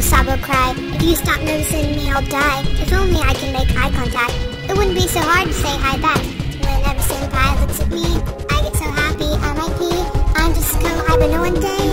sob or cry. If you stop noticing me, I'll die. If only I can make eye contact, it wouldn't be so hard to say hi back. Whenever senpai looks at me, I get so happy I might pee. I'm just a co-hibernating one day.